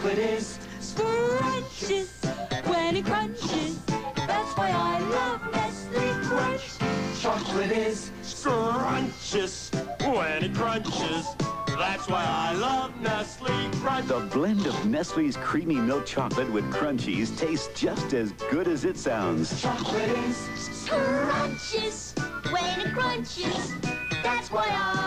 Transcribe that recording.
Chocolate is scrumptious when it crunches. That's why I love Nestle Crunch. Chocolate is Scrumptious when it crunches. That's why I love Nestle Crunch. The blend of Nestle's creamy milk chocolate with Crunchies tastes just as good as it sounds. Chocolate is Scrumptious when it crunches. That's why I